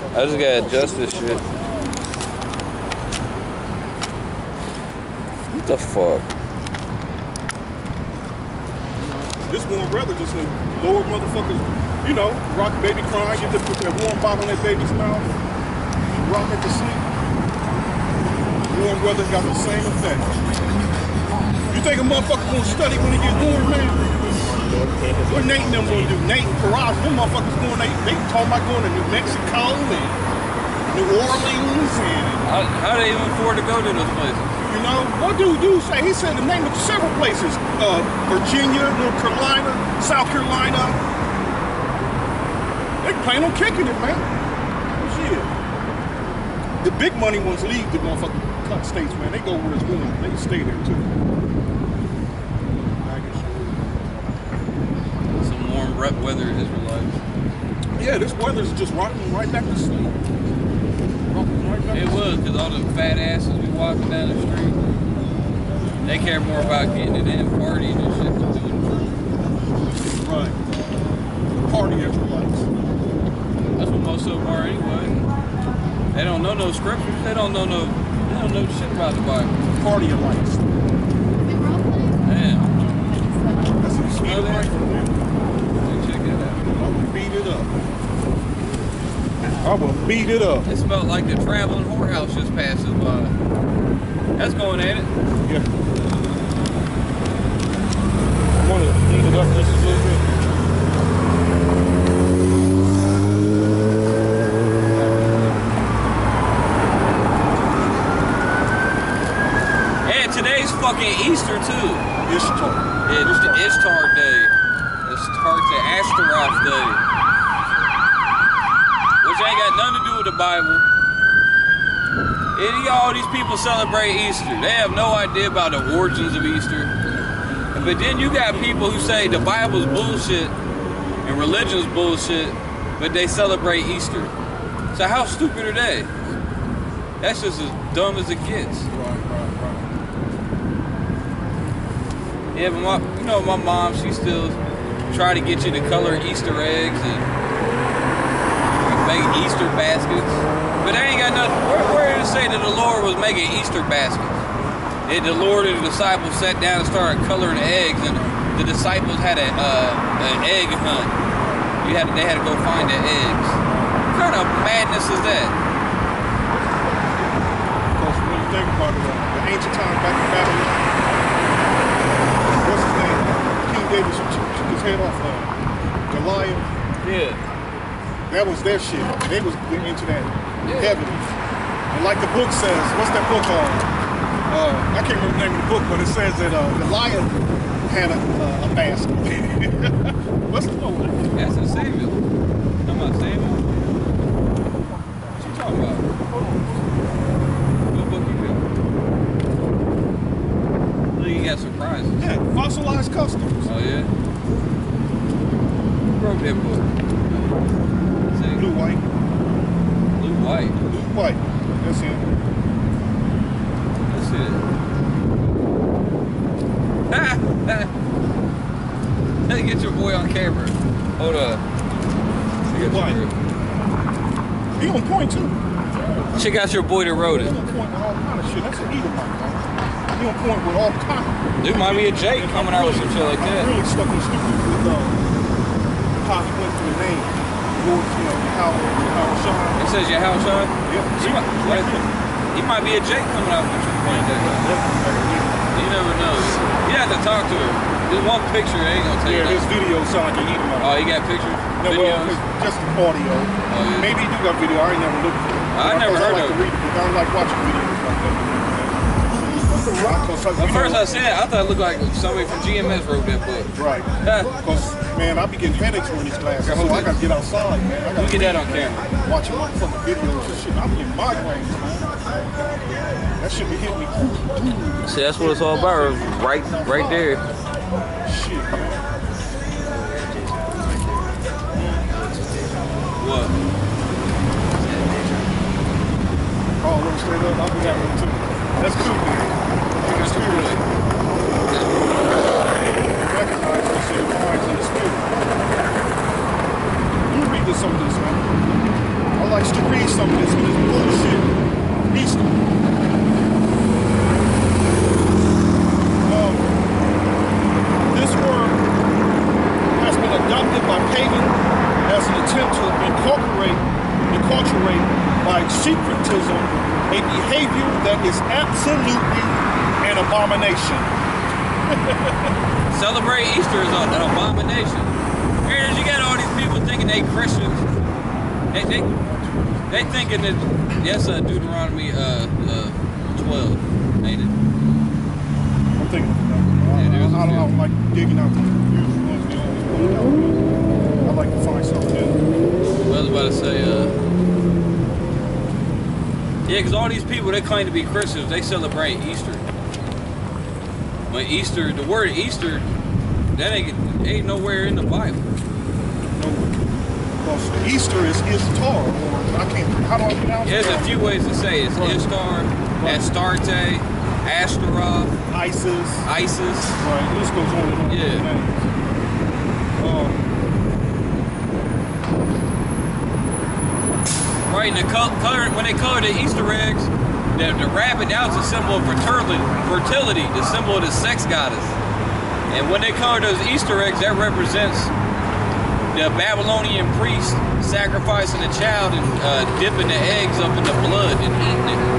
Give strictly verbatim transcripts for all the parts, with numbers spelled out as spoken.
I just gotta adjust this shit. What the fuck? This warm weather just like lower motherfuckers, you know, rock baby crying, get to put that warm bottle in that baby's mouth, rock it to sleep. Warm weather got the same effect. You think a motherfucker gonna study when he get warm, man? What Nate and them gonna do? Nate and Faraz, them motherfuckers going, they, they talking about going to New Mexico and New Orleans and... How, how do they even afford to go to those places? You know, what dude dude say? He said the name of several places. Uh, Virginia, North Carolina, South Carolina. They plan on kicking it, man. Shit. The big money ones leave the motherfucking cut states, man. They go where it's warm. They stay there too. Some warm rep weather Israelites. Yeah, this weather's just rocking right back to sleep. Right back it to was, because all the fat asses be walking down the street. They care more about getting it in, partying and shit than doing it. Right. Party Israelites. That's what most of them are anyway. They don't know no scriptures. They don't know no. They don't know shit about the Bible. Party lights. Damn. That's a smell right from there. Check it out. I will beat it up. I will beat it up. It smelled like the traveling whorehouse just passes by. That's going at it. Yeah. I want to beat it up just a little bit. Today's fucking Easter too. Ishtar. Yeah, it's the Ishtar Day. It's the Ashtaroth Day. Which ain't got nothing to do with the Bible. Any all these people celebrate Easter. They have no idea about the origins of Easter. But then you got people who say the Bible's bullshit and religion's bullshit, but they celebrate Easter. So how stupid are they? That's just as dumb as it gets. Yeah, but my, you know, my mom, she still try to get you to color Easter eggs and make Easter baskets. But they ain't got nothing. Where, where did it say that the Lord was making Easter baskets? It, the Lord and the disciples sat down and started coloring eggs, and the disciples had a, uh, an egg hunt. You had, they had to go find the eggs. What kind of madness is that? Because when you think about it, the ancient time back in Babylon, what's his name? King David took his head off uh, Goliath. Yeah. That was their shit. They was into that yeah. heavily. And like the book says, what's that book called? Uh, I can't remember the name of the book, but it says that uh, Goliath had a, uh, a basket. What's the book? That's in Samuel. Talking about Samuel? What you talking about? What book you got? Look, you got surprises. Yeah, Fossilized Customs. Oh, yeah? Who wrote that book? Blue White. Blue White? Blue White. That's it. That's it. Hey, get your boy on camera. Hold up. Blue White. He on point, too. Check out your boy that wrote it. He on point with all kind of shit. That's an Edomite, man. He on point with all kind of... Dude might be a Jake coming out with some shit like that. I'm really stuck in stupid with uh, how he went through the name. Lord, you know, how, how Sean. It says your house, Sean? Yeah. He might, right he might be a Jake coming out with some like that. You never know. You have to talk to him. There's one picture, ain't gonna take Yeah, that. his video sound like an Edomite. Oh, he got pictures? No, well, just audio. Oh, yeah. Maybe he do got video. I ain't never looked for it. I never heard I like of to read it, but I don't like watching videos like that. At first I said, I thought it looked like somebody from G M S wrote that book. Right. Because, man, I be getting headaches on these classes, so I gotta get outside, man. I Let me get that on camera. Watching motherfucking videos and shit. I'm getting migraines, man. That should be hitting me. See, that's what it's all about, right, right there. Shit, man. What? Oh, let me straight up. I'll do that one too. That's cool, man. That's cool. Recognize this shit, minds in the spirit. You read this, some of this, man. I like to read some of this, this bullshit Easter. Um, this word has been adopted by pagan as an attempt to incorporate, inculturate by syncretism a behavior that is absolutely an abomination. Celebrate Easter is an abomination. Here, you got all these people thinking they Christians. They they they thinking that yes, uh, Deuteronomy uh, uh twelve, ain't it? I'm thinking. I, Yeah, I, I, don't, I few. don't like digging out the confused ones. They always pull it out. I like to find something new. Well, I was about to say, uh, yeah, because all these people they claim to be Christians, they celebrate Easter. But Easter, the word Easter, that ain't ain't nowhere in the Bible. No, because Easter is Ishtar, or I can't. How do I pronounce it? There's a few ways to say it. It's Right. Ishtar, Right. Astarte, Ashtaroth, ISIS. Isis. Right. This goes on and on. Yeah. Um, Right, and the col- color when they color the Easter eggs, the, the rabbit, that was a symbol of fertility, fertility, the symbol of the sex goddess. And when they color those Easter eggs, that represents the Babylonian priest sacrificing a child and uh, dipping the eggs up in the blood and eating it.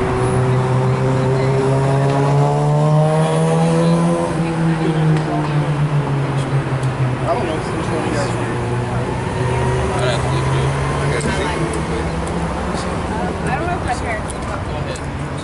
I don't know which one he has. I'd have to look it up. I don't know if my parents will talk. Go ahead.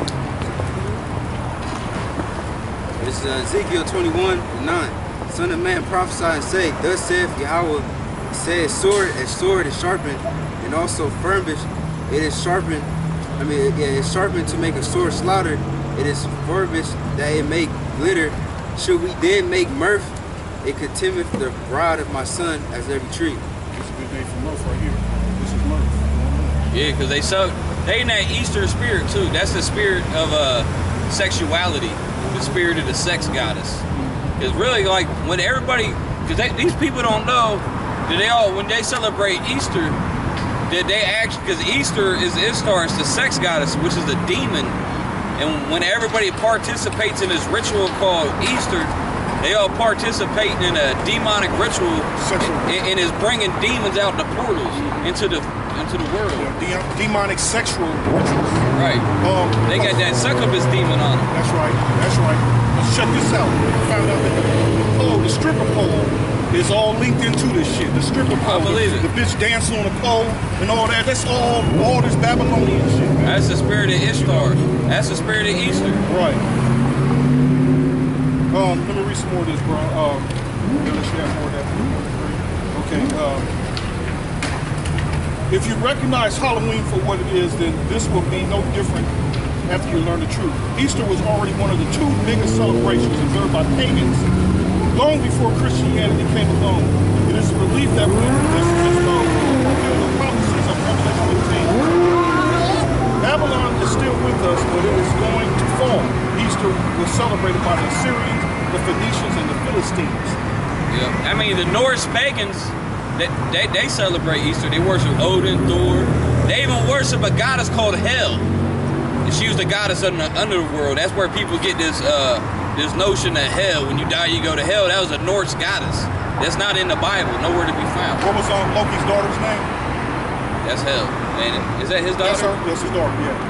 It's uh, Ezekiel twenty-one, nine. Son of man, prophesy and say, thus saith Yahweh, says sword, and sword is sharpened, and also furbished, it is sharpened, I mean, yeah, it's sharpened to make a sword slaughter, it is furbished that it make glitter. Should we then make mirth? It contemneth the bride of my son as every tree. This is a good day for Murph right here. This is Murph. Yeah, because they so they in that Easter spirit too. That's the spirit of uh, sexuality, the spirit of the sex goddess. Because really, like when everybody, because these people don't know that they all when they celebrate Easter, that they actually because Easter is Ishtar, it's the sex goddess, which is the demon. And when everybody participates in this ritual called Easter, they all participate in a demonic ritual, Sexual. and, and is bringing demons out the portals into the into the world. Yeah, de- demonic sexual rituals. Right. Um, They got that succubus demon on them. That's right. That's right. Let's check this out. I found out that the pole, the stripper pole, is all linked into this shit. The stripper pole. I believe the, it. The bitch dancing on the pole and all that. That's all all this Babylonian shit, man. That's the spirit of Ishtar. That's the spirit of Easter. Right. Um, let me read some more of this, bro. Um, unless you have more of that. Okay. Um, if you recognize Halloween for what it is, then this will be no different after you learn the truth. Easter was already one of the two biggest celebrations observed by pagans long before Christianity came along. It is the belief that when this is the prophecies of Revelation fifteen. Babylon is still with us, but it is going to fall. Easter was celebrated by the Assyrians, the Phoenicians, and the Philistines. Yeah. I mean, the Norse pagans, they, they, they celebrate Easter. They worship Odin, Thor. They even worship a goddess called Hel. And she was the goddess of the underworld. That's where people get this uh, this notion of hell. When you die, you go to hell. That was a Norse goddess. That's not in the Bible. Nowhere to be found. What was um, Loki's daughter's name? That's Hel. And is that his That's daughter? her. That's his daughter, yeah.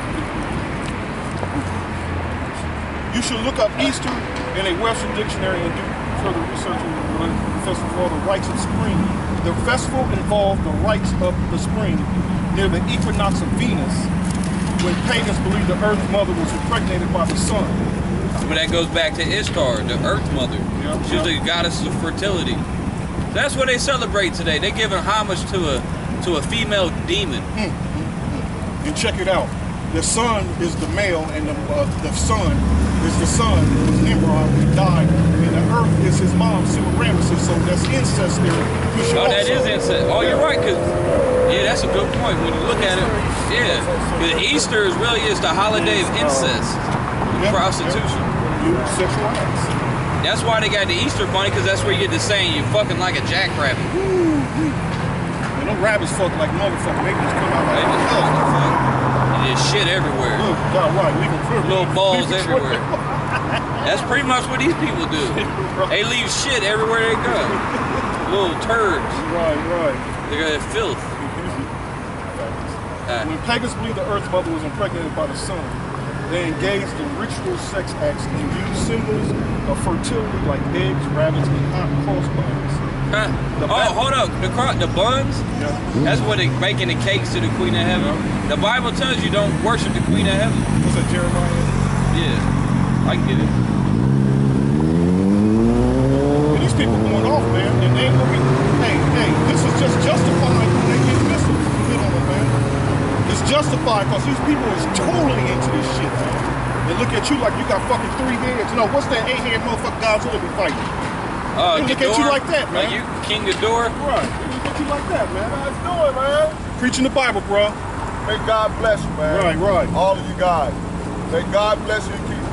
You should look up Easter in a Webster dictionary and do further research on the festival called the Rites of Spring. The festival involved the rites of the spring near the equinox of Venus, when pagans believed the Earth Mother was impregnated by the sun. But that goes back to Ishtar, the Earth Mother. Yeah, She was yeah. the goddess of fertility. That's what they celebrate today. They're giving homage to a to a female demon. Mm, mm, mm. And check it out. The sun is the male, and the, uh, the sun is the son. It was Nimrod who died, and the earth is his mom, Semiramis. So that's incest there. You should Oh, that also- is incest. Oh, you're right, because, yeah, that's a good point. When you look at it, yeah. Because Easter is really is the holiday of incest, Yeah, prostitution. yeah. You sexual acts. That's why they got the Easter bunny, because that's where you get the saying, you fucking like a jackrabbit. And them rabbits fuck like motherfucker. They just come out like, They just oh, God, right, leave them crippled. Little balls Leave 'em everywhere. crippled. That's pretty much what these people do. They leave shit everywhere they go. Little turds. Right, right. They're filth. Uh, When pagans believed the earth mother was impregnated by the sun, they engaged in ritual sex acts and used symbols of fertility like eggs, rabbits, and hot cross buns. huh. The Oh, bat- hold up. The cro- the buns? Yeah. That's what they making the cakes to the Queen of Heaven. The Bible tells you don't worship the Queen of Heaven. What's that, Jeremiah? Yeah, I get it. And these people going off, man, and they ain't gonna be, hey, hey, this is just justified when they get missiles hit on them, man. It's justified because these people is totally into this shit, man. They look at you like you got fucking three heads. You know, what's that eight-head motherfucker Godzilla be fighting? Uh, They look at you like that, man. Like you, King Ghidorah. Right. They look at you like that, man. How you doing, man? Preaching the Bible, bro. May God bless you, man. Right, right. All of you guys. May God bless you and keep you.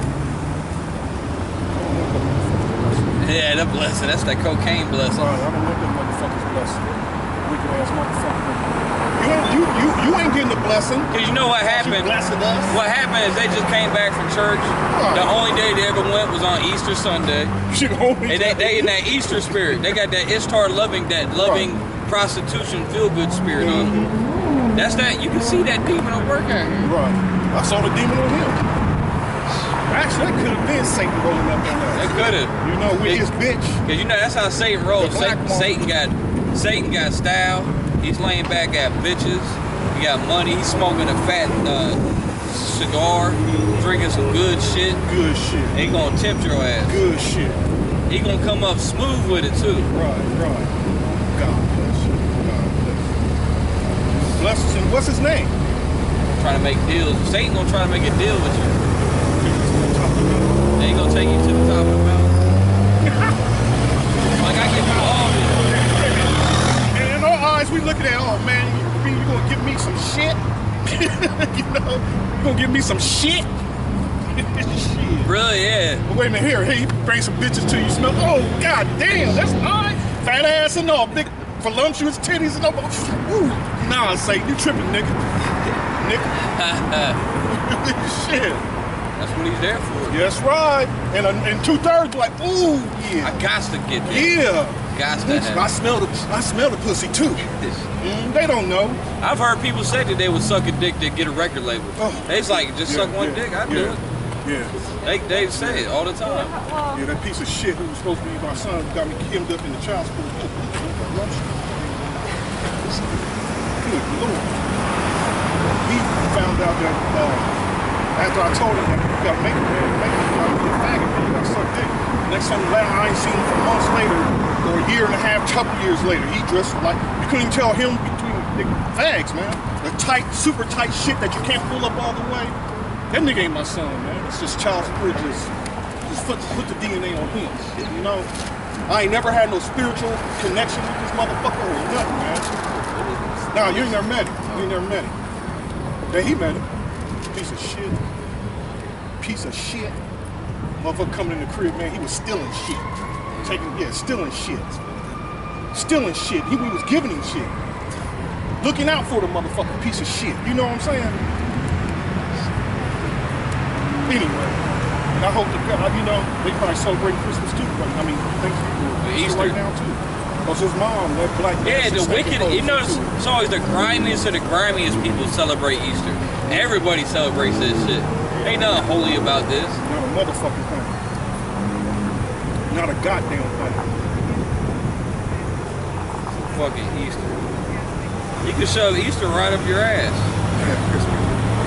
Yeah, the blessing. That's that cocaine blessing. Right, I don't want them motherfuckers blessed. Wicked ass motherfucker. You ain't, you, you, you ain't getting the blessing. Cause you know what You happened? blessing us. What happened is they just came back from church. The only day they ever went was on Easter Sunday. Shit, homie. And they, they in that Easter spirit. They got that Ishtar loving, that loving prostitution feel good spirit on them. That's that. You can see that demon at work out here. Right. I saw the demon on him. Actually, that could have been Satan rolling up on They us. could have. You know, with his bitch. Cause you know that's how Satan rolls. The black Satan, one. Satan got Satan got style. He's laying back at bitches. He got money. He's smoking a fat uh, cigar, drinking some good shit. Good shit. He gonna tempt your ass. Good shit. He gonna come up smooth with it too. Right, right. God bless you. God bless you. Bless us. And what's his name? Trying to make deals. Satan gonna try to make a deal with you. They ain't gonna take you to the top of the mountain. Like I give you all this. And in our eyes, we looking at, oh man, you, you gonna give me some shit? You know, you gonna give me some shit? Shit. Really, yeah. But wait a minute, here, he bring some bitches to you. Smell. Oh god damn, that's alright. Fat ass and all, big voluptuous titties and all. Ooh, nah, Satan, you tripping, nigga. Nigga. Shit. That's what he's there for. Yes, right. And uh, and two thirds like, ooh, yeah. I got to get there. Yeah. Got to have I it. smell the I smell the pussy too. Mm, they don't know. I've heard people say that they would suck a dick to get a record label. Oh. They's like, just Yeah, suck one yeah, dick, I do yeah, it. Yeah. They, they say it all the time. Yeah, that piece of shit who was supposed to be my son got me hemmed up in the child support. Good Lord. He found out that uh, after I told him that you gotta make it, man, make it, you gotta be a faggot, man, you gotta suck dick. Next time I ain't seen him for months later, or a year and a half, couple years later, he dressed like, you couldn't even tell him between the fags, man. The tight, super tight shit that you can't pull up all the way. That nigga ain't my son, man. It's just child support, just, just put, put the D N A on him, you know? I ain't never had no spiritual connection with this motherfucker or nothing, man. Nah, you ain't never met him. You ain't never met him. Then he met him. Piece of shit. Piece of shit. Motherfucker coming in the crib, man, he was stealing shit. Taking, yeah, stealing shit. Stealing shit. He, we was giving him shit. Looking out for the motherfucking piece of shit. You know what I'm saying? Anyway, and I hope that God, you know, they probably celebrating Christmas too. Right? I mean, Thanksgiving, Easter right now too. Because his mom, that black Yeah, the ass wicked, you know, it's, it's always the grimiest of the grimiest people celebrate Easter. Everybody celebrates this shit. Ain't nothing holy about this. Not a motherfucking thing. Not a goddamn thing. Fucking Easter. You can shove Easter right up your ass. Yeah, Christmas.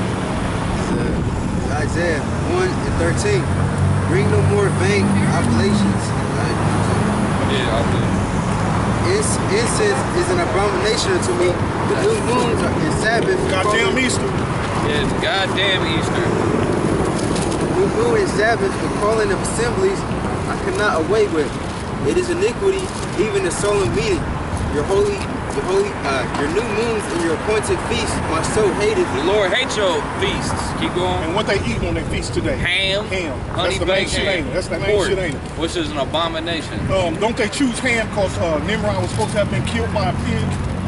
It's, uh, Isaiah one and thirteen. Bring no more vain oblations. Right? Yeah, I'll do it. Ins- Incense is an abomination unto me. The new moons and Sabbath. Goddamn Easter. Yeah, it's goddamn Easter. New moon and Sabbath, the calling of assemblies, I cannot away with. It is iniquity, even the solemn meeting. Your holy, your holy, uh, your new moons and your appointed feasts, my soul hateth. The Lord hates your feasts. Keep going. And what they eat on their feast today? Ham, Ham. honey That's the main baked shit, ain't ham, it? That's the main pork, shit, ain't it? which is an abomination. Um, don't they choose ham because uh, Nimrod was supposed to have been killed by a pig?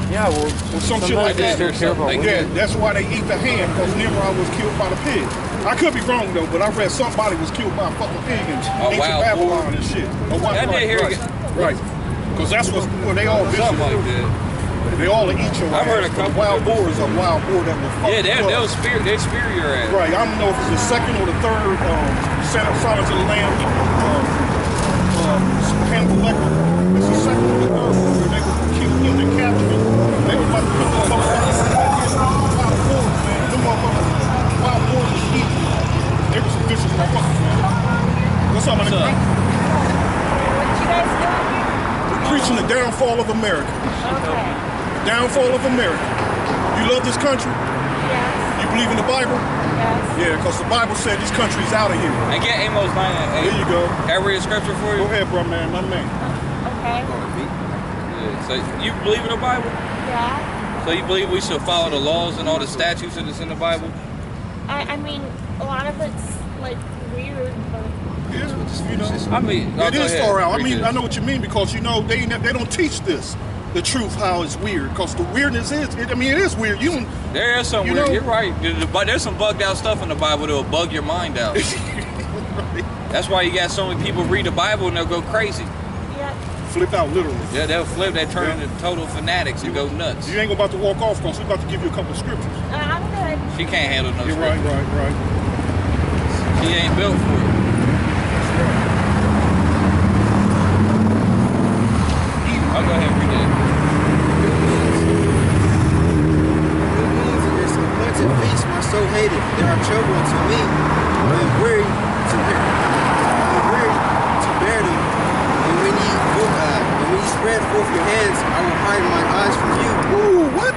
Yeah, well, or some shit like that. Or something like Yeah, that. that's why they eat the ham, because Nimrod was killed by the pig. I could be wrong though, but I read somebody was killed by a fucking pig in A ancient wild Babylon boar. and shit. A wild, I did right, hear right, it. right. Because that's what well, they all Something visit. like that. They all eat your I've heard ass. a couple Wild boar is a wild boar that will fuck Yeah, they, you they'll up. spear, they spear your ass. Right, I don't know if it's the second or the third um, Silence of the Lamb um, um, Hannibal Lecter. It's the second or the third one where they were killed him and captured him. They were about to put them wild boars, man. Them motherfuckers, wild boars was eating. They were some vicious motherfuckers, man. What's up, man? What's up? What you guys doing here? We're preaching the downfall of America. Okay. Downfall of America. You love this country? Yes. You believe in the Bible? Yes. Yeah, because the Bible said this country's out of here. And get Amos nine and eight. There you go. Can I read a scripture for you? Go ahead, bro, man. My man. Okay. Yeah, so you believe in the Bible? Yeah. So you believe we should follow the laws and all the statutes that's in the Bible? I, I mean, a lot of it's like weird, but Yeah, you know. I mean, oh, It go is ahead. far out. I Read mean, this. I know what you mean because you know they they don't teach this, the truth how it's weird. Because the weirdness is, it, I mean, it is weird. You don't. There is some You weird. know- You're right. There- there- There's some bugged out stuff in the Bible that will bug your mind out. That's why you got so many people read the Bible and they'll go crazy. yeah. Flip out literally. Yeah, they'll flip. They turn Yeah. into total fanatics and go nuts. You ain't about to walk off because we're about to give you a couple of scriptures. Uh, I'm good. She can't handle no You're right, scripture. right, right. She ain't built for it. I'll go ahead and read that. New moons and this appointed feast my soul hated. They are trouble unto me. I am weary to bear. I am weary to bear them. And when ye go, uh, and when ye spread forth your hands, I will hide my eyes from you. Ooh, what?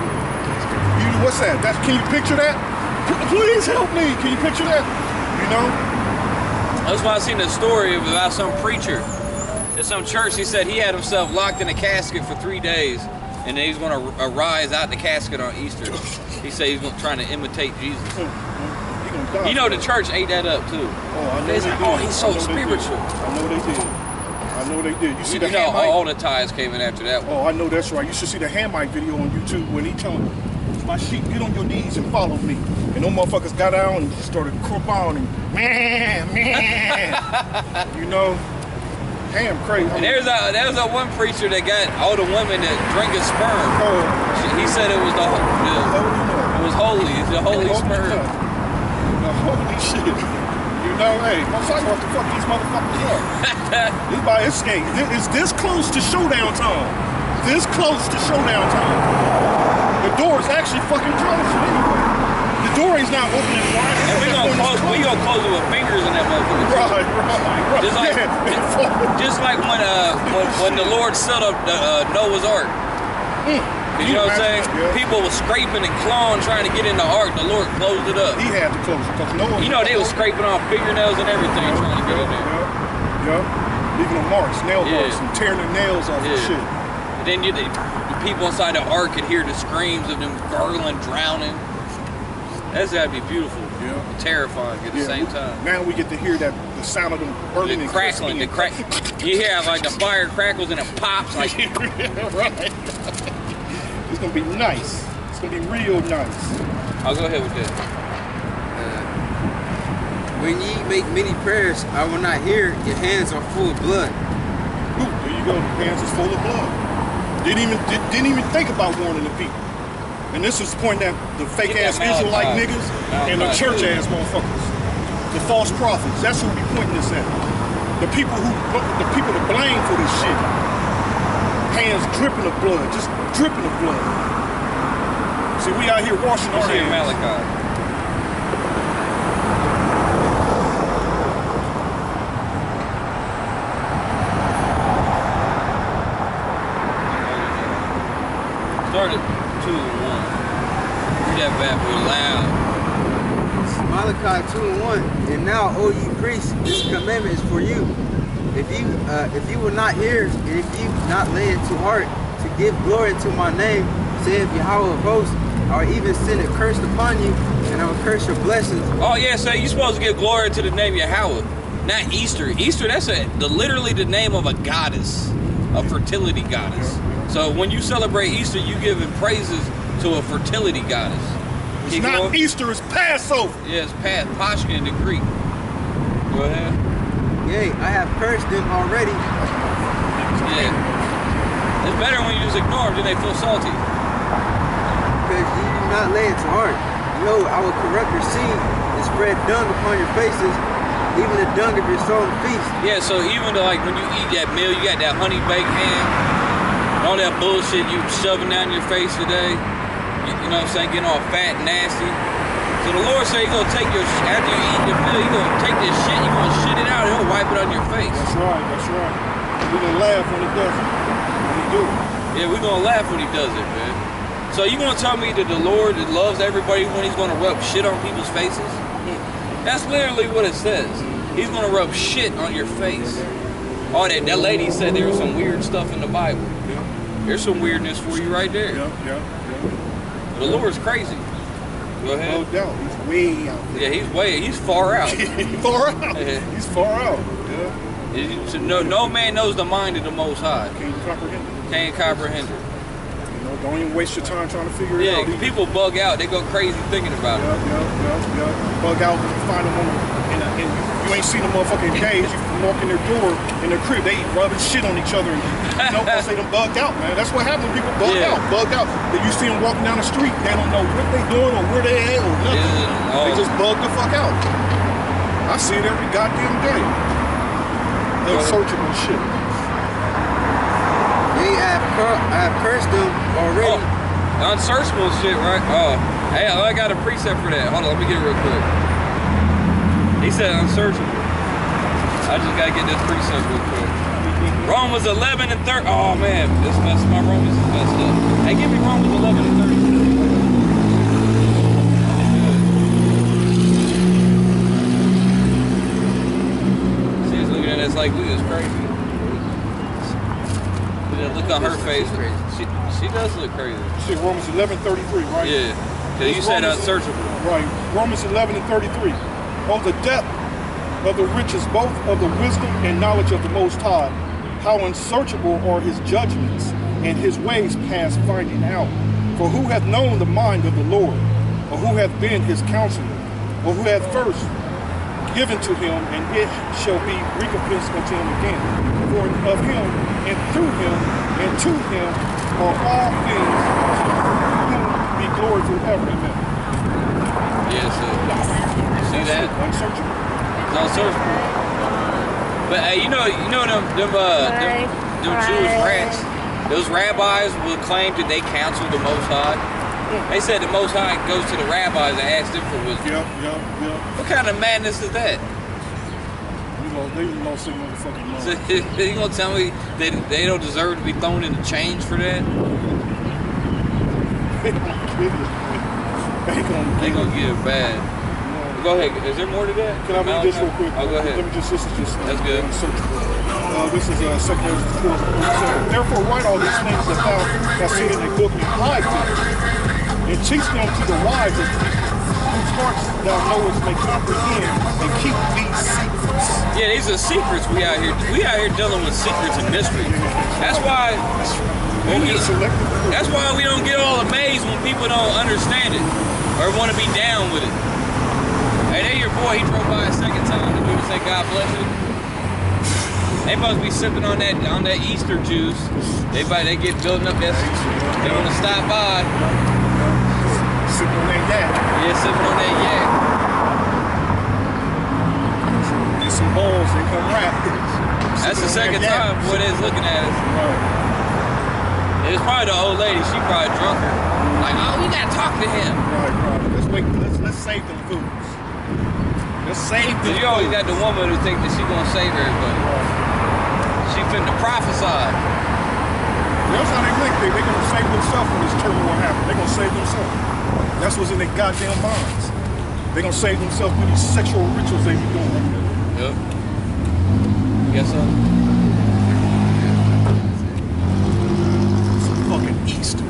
You, what's that? That can you picture that? P- Please help me. Can you picture that? You know? That's why I seen a story about some preacher at some church. He said he had himself locked in a casket for three days, and then he's going to arise out the casket on Easter. He said he's gonna, trying to imitate Jesus. He gonna die. You know the church ate that up too. Oh, I know They they said, did. "Oh, he's so I know they did. spiritual." I know they did. I know they did. You see You, the you know, Hamite? all the ties came in after that one. Oh, I know that's right. You should see the Hamite video on YouTube when he telling my sheep, get on your knees and follow me. And them motherfuckers got down and started crump on and man, man. You know, Ham crazy. And there's a there's a one preacher that got all the women that drink his sperm. Oh, He said it was the, the it was holy. It's the holy sperm. The holy shit. You know, hey, I'm sorry what the fuck these motherfuckers are. This by it's, hey, thi- it's this close to showdown time. This close to showdown time. The door is actually fucking closed anyway. The door is not opening wide. And we gonna close we gonna close it with fingers in that motherfucker. Right, right, right. Just like Yeah. just like when uh when, when the Lord set up the, uh, Noah's Ark. You know what I'm saying? Yeah. People were scraping and clawing trying to get in the ark. The Lord closed it up. He had to close it because no one. You know they was scraping off fingernails and everything trying to get in there. Yeah, yeah. Leaving the marks, nail Yeah. marks, and tearing their nails off and Yeah. shit. And then you, the, the people inside the ark could hear the screams of them gargling, drowning. That's gotta be beautiful. Yeah. And terrifying at the Yeah, same we- time. Now we get to hear that the sound of them burning The and crackling, the crisping crack. You hear like the fire crackles and it pops like. and- right. It's gonna be nice. It's gonna be real nice. I'll go ahead with that. When ye make many prayers, I will not hear. Your hands are full of blood. Ooh, there you go. The hands is full of blood. Didn't even did, didn't even think about warning the people. And this is the point that the fake Get ass that Malachi. Israelite niggas and the Malachi. church ass motherfuckers, the false prophets. That's who we pointing this at. The people who the people to blame for this shit. Hands dripping of blood, just dripping of blood. See, we out here washing our What's here, hands. Malachi? Start at two and one. Read that bad boy loud. Malachi two and one. And now, O ye priests, this commandment is for you. If you uh, if you will not hear, and if you not lay it to heart to give glory to my name, saith Yahweh of hosts, I will even send a curse upon you, and I will curse your blessings. Oh yeah, so you're supposed to give glory to the name Yahweh, not Easter. Easter, that's a the literally the name of a goddess, a fertility goddess. So when you celebrate Easter, you giving praises to a fertility goddess. It's Keep not going. Easter, it's Passover. Yeah, it's past Pashka in the Greek. Go ahead. Yea, I have cursed them already. Yeah. It's better when you just ignore them, then they feel salty. Because ye do not lay it to heart. Behold, I will corrupt your seed and spread dung upon your faces, even the dung of your solemn feast. Yeah, so even though like when you eat that meal, you got that honey baked ham, and all that bullshit you shoving down your face today, you, you know what I'm saying, getting all fat and nasty. So the Lord said he's gonna take your, after you eat your meal, he's gonna take this shit, you're gonna shit it out, and he'll wipe it on your face. That's right, that's right. We're gonna laugh when he does it. When he do it. Yeah, we're gonna laugh when he does it, man. So you gonna tell me that the Lord loves everybody when he's gonna rub shit on people's faces? That's literally what it says. He's gonna rub shit on your face. Oh, that, that lady said there was some weird stuff in the Bible. Yeah. There's some weirdness for you right there. Yeah, yeah, yeah. The Lord's crazy. Go No ahead. doubt. He's way out there. Yeah, he's way, he's far out. He's far out. Yeah. He's far out. Yeah. So no, no man knows the mind of the Most High. Can't comprehend it. Can't comprehend it. You know, don't even waste your time trying to figure it Yeah, out. either. people bug out. They go crazy thinking about Yeah, it. yeah, yeah, yeah. Bug out when you find them on the, in a, in, you ain't seen them motherfucking days. You walk in their door, in their crib, they rubbing shit on each other. And, you know, I say them bugged out, man. That's what happens when people bug Yeah. out, bugged out. Then you see them walking down the street, they don't know what they doing or where they at or nothing. Yeah, oh. They just bug the fuck out. I see it every goddamn day. Unsearchable shit. Yea, I have, cur- I have cursed them already. Oh, unsearchable shit, right? Oh, hey, I got a precept for that. Hold on, let me get it real quick. He said unsearchable. I just gotta get this precept real quick. Romans eleven and thirty. Oh man, this mess. My Romans is messed up. Hey, give me Romans eleven and thirty. She's looking at us like we was crazy. Look at- Look on her face. She she does look crazy. Shit, Romans eleven thirty-three, right? Yeah, cause you said Romans- unsearchable. Right. Romans eleven and thirty-three. Oh, the depth of the riches, both of the wisdom and knowledge of the Most High. How unsearchable are his judgments, and his ways past finding out. For who hath known the mind of the Lord, or who hath been his counselor, or who hath first given to him, and it shall be recompensed unto him again. For of him, and through him, and to him are all things, to whom be glory forever. Amen. Yeah, so you see that? Unsearchable. It's unsearchable. But hey, you know, you know them, them, uh, them, them Jewish rats. Those rabbis will claim that they counsel the Most High. They said the Most High goes to the rabbis and asks them for wisdom. Yeah, yeah, yeah. What kind of madness is that? You know, they lost their motherfucking mind. So, you gonna tell me that they don't deserve to be thrown in the change for that? They gonna get it. They gonna They get gonna it. get it bad. Go ahead. Is there more to that? Can I read this real quick? Oh, go ahead. Let me just, this is just uh, That's good. unsearchable. Uh, this is uh, Second Ezra four. Therefore write all these things that thou hast seen in a book and hide them, and teach them to the wise of people, whose hearts thou knowest may comprehend and keep these secrets. Yeah, these are secrets we out here. We out here dealing with secrets and mystery. That's why. When we, Only a selected group. that's why we don't get all amazed when people don't understand it or want to be down with it. Hey, there your boy. He drove by a second time to do say God bless you. They must be sipping on that on that Easter juice. They they get building up that. They want to stop by. Sipping on that yak. Yeah, sipping on that yak. Get some balls and come rap. That's the second time boy that's looking at us. Right. It's probably the old lady. She probably drunk her. Like, oh, we gotta talk to him. Right, right. Let's wait. Let's let's save them fools. Let's save them. Cause you always got the woman who think that she gonna save everybody. She finna prophesy. That's how they think. They they gonna save themselves when this turmoil happens. They gonna save themselves. That's what's in their goddamn minds. They gonna save themselves with these sexual rituals they be doing right there. Yep. Guess so. It's fucking Easter.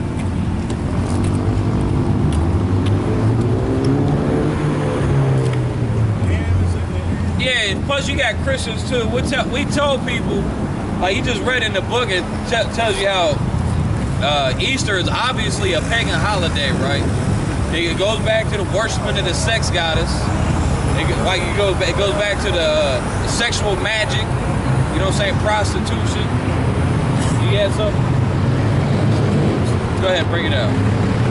Yeah, and plus you got Christians too. We, tell, we told people, like you just read in the book, it t tells you how uh, Easter is obviously a pagan holiday, right? It goes back to the worshiping of the sex goddess. It, like it goes, it goes back to the, uh, the sexual magic. You know what I'm saying? Prostitution. You had something? Go ahead, bring it out.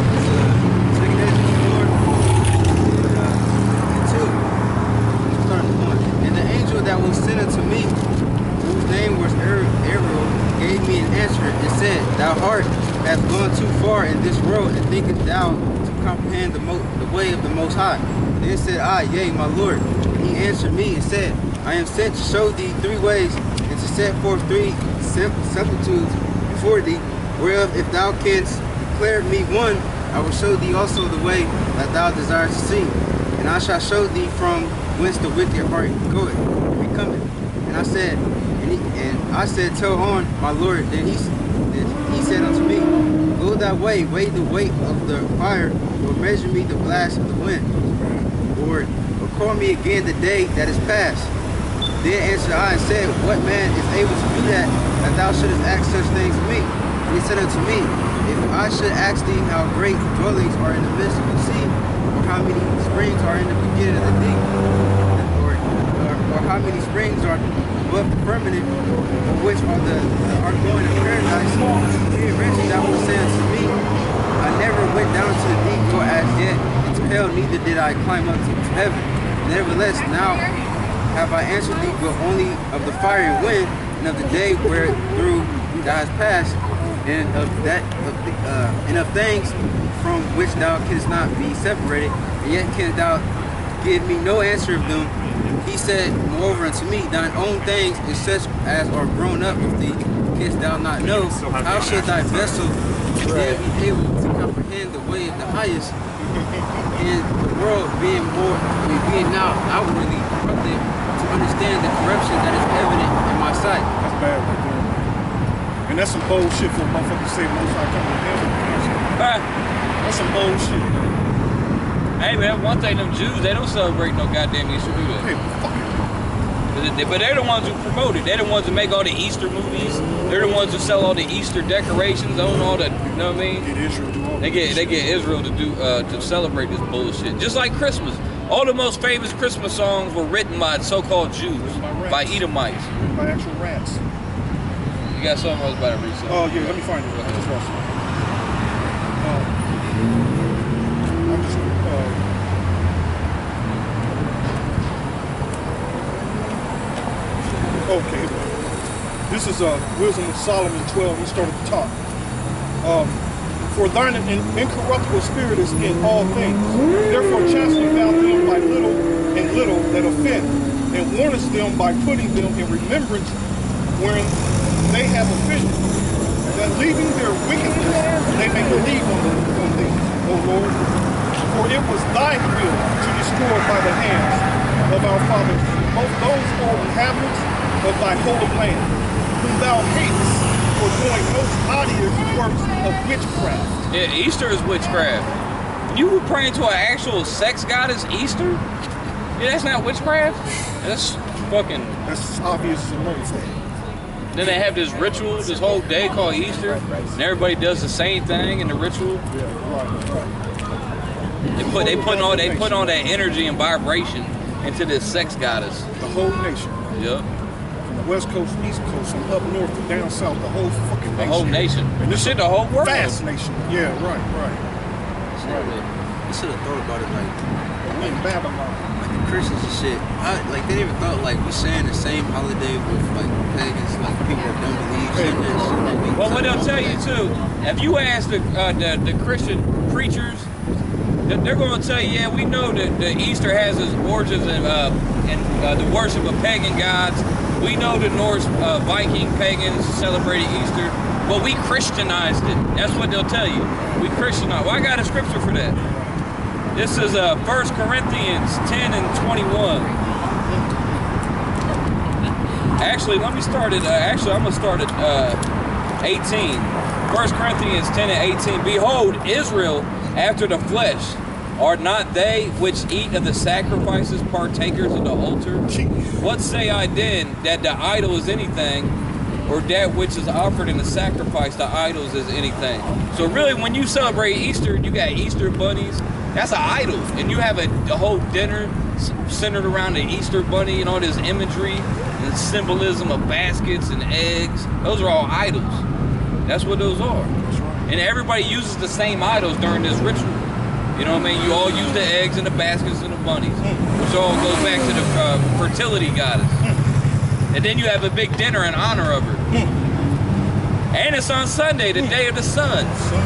And the angel that was sent unto me, whose name was Ariel, gave me an answer and said, Thou art hast gone too far in this world, and thinkest thou to comprehend the, mo the way of the Most High. Then said I, Yea, my Lord. And he answered me and said, I am sent to show thee three ways, and to set forth three similitudes before thee, whereof if thou canst declare me one, I will show thee also the way that thou desirest to see. And I shall show thee from whence the wicked heart goeth, becometh. And I said, and, he, and I said, Tell on, my Lord. Then he, then he said unto me, Go thy way, weigh the weight of the fire, or measure me the blast of the wind, or, or call me again the day that is past. Then answered I and said, What man is able to do that, that thou shouldest ask such things of me? And he said unto me, If I should ask thee how great dwellings are in the midst of the sea, or how many springs are in the beginning of the deep, or, or, or how many springs are above the firmament, or which are the, the are going to paradise, then wretched thou wilt say unto me, I never went down to the deep, nor as yet into hell, neither did I climb up to heaven. Nevertheless, now have I answered thee, but only of the fire and wind, and of the day wherethrough thou hast passed, and of that, of the, uh, and of things from which thou canst not be separated, and yet canst thou give me no answer of them. He said, moreover unto me, thine own things and such as are grown up with thee, canst thou not know. How should thy vessel then be able to comprehend the way of the highest, and the world being more, I mean, being now outwardly corrupted, to understand the corruption that is evident in my sight? That's bad right there. And that's some bold shit for a motherfucker to say Most High coming to heaven. Right. That's some bold shit. Hey man, one thing, them Jews, they don't celebrate no goddamn Easter, do they? Hey, fuck it. But they- But they're the ones who promote it. They're the ones who make all the Easter movies. They're the ones who sell all the Easter decorations, own all the, you know what I mean? Get Israel to do all They get they get Israel to do uh, to celebrate this bullshit. Just like Christmas. All the most famous Christmas songs were written by so-called Jews, by Edomites. by actual rats. You got something else about to read something? Oh, yeah, let me find it. That's awesome. Um, I'm just, uh, okay. This is uh, Wisdom of Solomon twelve. Let's start at the top. Um, For thine incorruptible spirit is in all things. Therefore chasten thou them by little and little that offend, and warnest them by putting them in remembrance when they have offended, that leaving their wickedness they may believe on, the, on thee, O Lord. For it was thy will to destroy by the hands of our fathers both those old inhabitants of thy holy land, whom thou hatest for doing most odious works of witchcraft. Yeah, Easter is witchcraft. You were praying to an actual sex goddess Easter? Yeah, that's not witchcraft? That's fucking... That's obvious as a motherfucker. Then they have this ritual, this whole day called Easter, and everybody does the same thing in the ritual. Yeah, right, right. They put they put all they put all that energy and vibration into this sex goddess. The whole nation. Yep. From the west coast, east coast, from up north to down south, the whole fucking nation. The whole nation. And this Shit, the whole world. Fast nation. Yeah, right, right. You should have thought about it like, In Babylon. like the Christians and shit. I, like they never thought like we sharing the same holiday with like pagans, like people that don't believe shit and shit. Like, we Well, what they'll tell talking you about too, if you ask the uh, the, the Christian preachers, th- they're going to tell you, yeah, we know that the Easter has its origins in, uh, in uh, the worship of pagan gods. We know the Norse uh, Viking pagans celebrated Easter, but we Christianized it. That's what they'll tell you. We Christianized. Well, I got a scripture for that. This is uh, First Corinthians ten and twenty-one. Actually, let me start at, uh, actually, I'm going to start at uh, eighteen. First Corinthians ten and eighteen. Behold, Israel after the flesh, are not they which eat of the sacrifices partakers of the altar? What say I then, that the idol is anything, or that which is offered in a sacrifice to idols as anything. So really, when you celebrate Easter, you got Easter bunnies. That's an idol, and you have a, a whole dinner centered around the Easter bunny and all this imagery and symbolism of baskets and eggs. Those are all idols. That's what those are. And everybody uses the same idols during this ritual. You know what I mean? You all use the eggs and the baskets and the bunnies, which all goes back to the uh, fertility goddess. And then you have a big dinner in honor of her. And it's on Sunday, the day of the sun.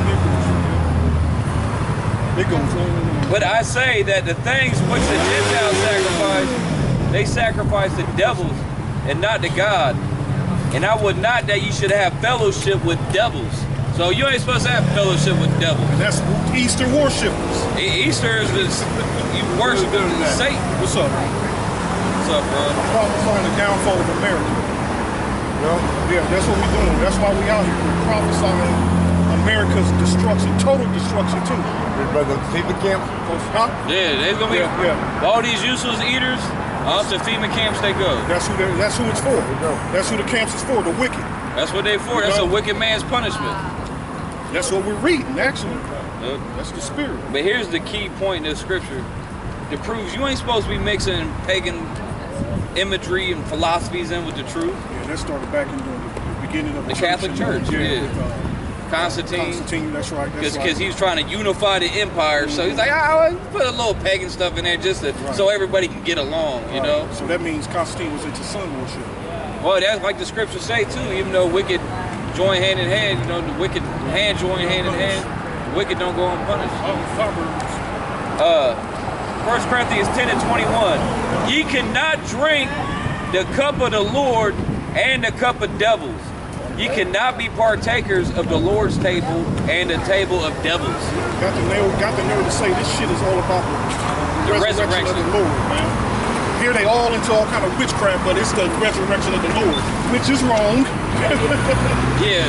It goes on. But I say that the things which the Gentiles sacrifice, they sacrifice to devils and not to God. And I would not that you should have fellowship with devils. So you ain't supposed to have fellowship with devils. And that's Easter worshippers. E Easter is this, you worship Satan. What's up? What's up, bro? Prophesying the downfall of America. You know? Yeah, that's what we're doing. That's why we out here. We're prophesying America's destruction, total destruction too. Brother, FEMA camp? Huh? Yeah, there's gonna be Yeah, yeah. all these useless eaters. Off to FEMA camps they go. That's who. they- That's who it's for. That's who the camps is for. The wicked. That's what they for. That's a wicked man's punishment. That's what we're reading, actually. Yep. That's the spirit. But here's the key point in the scripture that proves you ain't supposed to be mixing pagan imagery and philosophies in with the truth. Yeah, that started back in the, the beginning of the, The Catholic Church, Yeah. yeah. With, uh, Constantine, Constantine, that's right. That's because right. he's trying to unify the empire. So he's like, oh, put a little pagan stuff in there just to, Right. so everybody can get along, you Right. know? So that means Constantine was into sun worship. Well, that's like the scriptures say too. Even though wicked join hand in hand, you know, the wicked hand join hand in hand, the wicked don't go unpunished. Oh, Proverbs. Uh, First Corinthians ten and twenty-one. Ye cannot drink the cup of the Lord and the cup of devils. Ye cannot be partakers of the Lord's table and the table of devils. Got the nerve, got the nerve to say this shit is all about the, The resurrection, resurrection. of the Lord, man. Here they all into all kind of witchcraft, but it's the resurrection of the Lord, which is wrong. Yeah,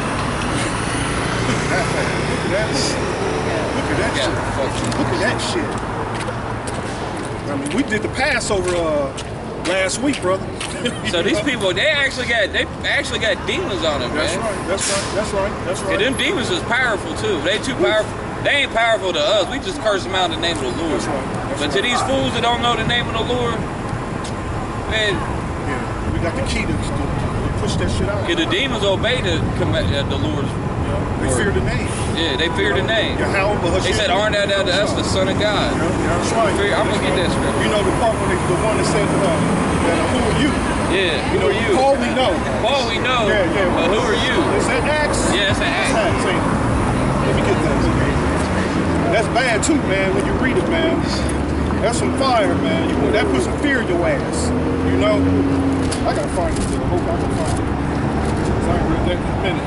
Look at that. Look at that yeah, shit. fuck you. Look at that shit. I mean, we did the Passover uh, last week, brother. So these people, they actually got they actually got demons on them, That's man. right. That's right. That's right. That's right. And them demons is powerful too. They too powerful. They ain't powerful to us. We just curse them out in the name of the Lord. That's right. That's But to right. these fools that don't know the name of the Lord, man, Yeah, we got the key to, to, to push that shit out. yeah, the demons obey the comm- uh, the Lord's. They fear the name. Yeah, they fear the name. Yahweh, They said, "Aren't that that's the Son of God?" Yeah, that's right. Fear- I'm gonna get that scripture. You know the part when they, the one that said, uh, that, "Who are you?" Yeah, You who know, are you? Paul, we know. Paul, we know. Yeah, yeah. But who are you? Is that Acts? Yeah, it's an That's act. Acts, ain't it? Let me get that. That's bad too, man. When you read it, man, that's some fire, man. You, that puts some fear in your ass. You know. I gotta find it. Though. I hope I can find it. 'Cause I ain't read that in a minute.